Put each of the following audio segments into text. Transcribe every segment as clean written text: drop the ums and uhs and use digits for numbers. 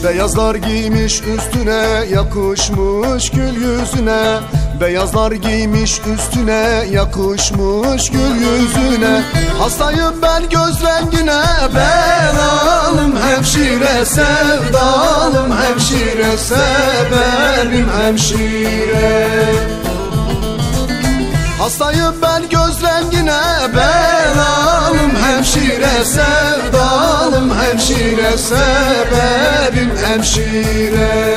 Beyazlar giymiş üstüne, yakışmış gül yüzüne. Beyazlar giymiş üstüne, yakışmış gül yüzüne. Hastayım ben göz rengine, belalım hemşire. Sevdalım hemşire, severim hemşire. Hastayım ben göz rengine, belalım hemşire. Sevdalım hemşire, severim hemşire.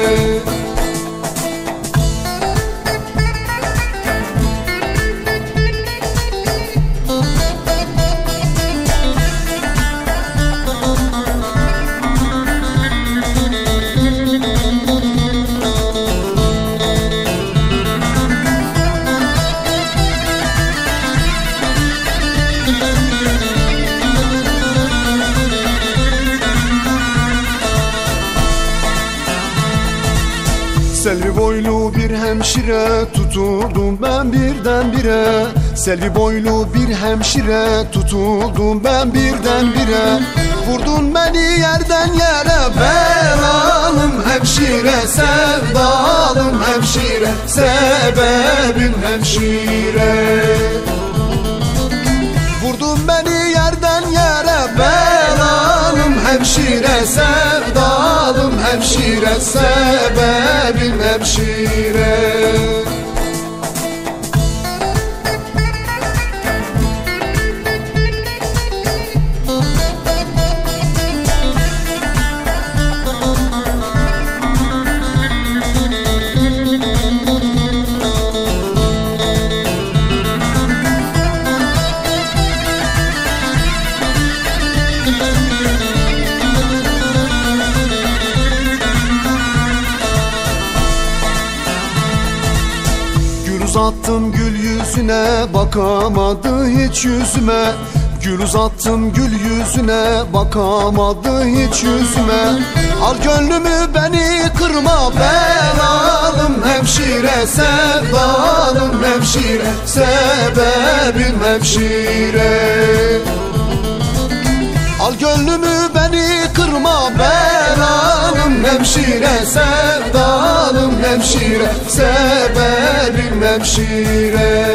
Selvi boylu bir hemşire tutuldum ben birdenbire. Selvi boylu bir hemşire tutuldum ben birdenbire. Vurdun beni yerden yere, belalım hemşire. Sevdalım hemşire, sebebim hemşire. Vurdun beni yerden yere, belalım hemşire. Sevdalım hemşire, sebebim hemşire. Uzattım gül yüzüne, bakamadı hiç yüzüme. Gül uzattım gül yüzüne, bakamadı hiç yüzüme. Al gönlümü beni kırma, belalım hemşire. Sevdalım hemşire, sebebim hemşire. Al gönlümü beni kırma, belalım hemşire. Sevdalım hemşire, sebebim hemşire.